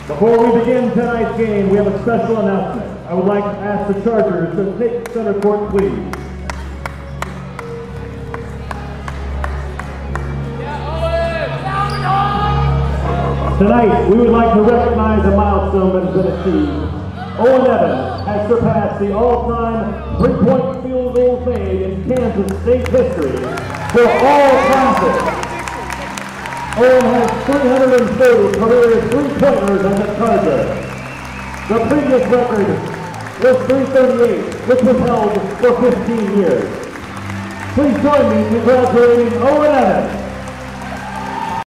Before we begin tonight's game, we have a special announcement. I would like to ask the Chargers to take center court, please. Tonight, we would like to recognize a milestone that has been achieved. Owen has surpassed the all-time three-point field goal made in Kansas State history for all classes. Owen has 330 career three-pointers as a Charger. The previous record was 338, which was held for 15 years. Please join me in congratulating Owen.